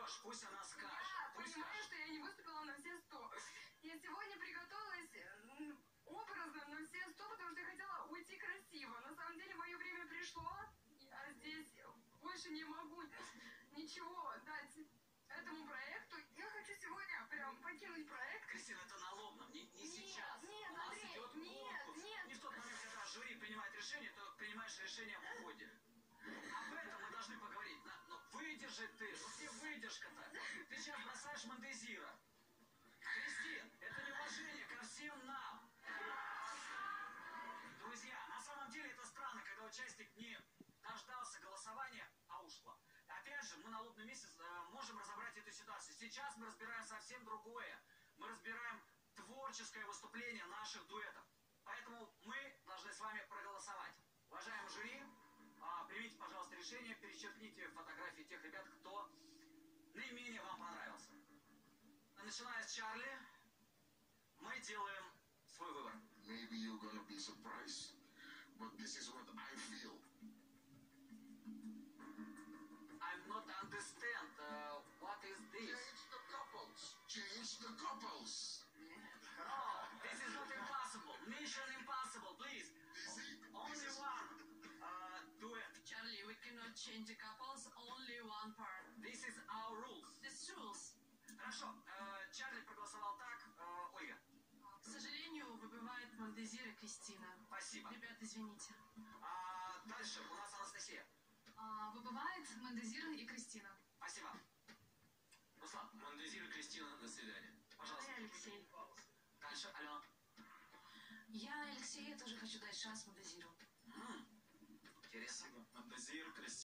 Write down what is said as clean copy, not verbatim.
даешь, пусть она скажет. Я Пусть понимаю, скажет. что я не выступила на все 100. Я сегодня приготовилась образно на все 100, потому что я хотела уйти красиво. На самом деле мое время пришло, а здесь больше не могу ничего дать этому проекту. Я хочу сегодня прям покинуть проект. Кристина, это на лобном, не сейчас. Нет, У нас Андрей, идет конкурс. Не в тот момент, когда жюри принимает решение, то принимаешь решение в ходе. Об этом мы должны поговорить. Но выдержи ты, ну где выдержка-то? Ты сейчас бросаешь Мандезира. Кристин, это неуважение ко всем нам. Друзья, на самом деле это странно, когда участник не дождался голосования, а ушла. Опять же, мы на лобном месяце можем разобрать эту ситуацию. Сейчас мы разбираем совсем другое. Мы разбираем творческое выступление наших дуэтов. Поэтому мы должны с вами проголосовать. Уважаемый жюри, примите, пожалуйста, решение, перечеркните фотографии тех ребят, кто наименее вам понравился. Начиная с Чарли, мы делаем свой выбор. Maybe you're gonna be surprised, but this is what I feel. I'm not understand. What is this? Change the couples. Change the couples. No, this is not impossible. Mission impossible, please. Only one duet. Charlie, we cannot change the couples, only one part. This is our rules. This rules. Хорошо, Чарли проголосовал так, Ольга. К сожалению, выбывает Мандезир и Кристина. Спасибо. Ребят, извините. Дальше у нас Анастасия. Выбывает Мандезир и Кристина. Спасибо. Руслан. Мандезир и Кристина, до свидания. Пожалуйста. Я Алексей. Дальше, Алена. Я Алексею тоже хочу дать шанс Мандезиру. Интересно. Мандезир, Кристина.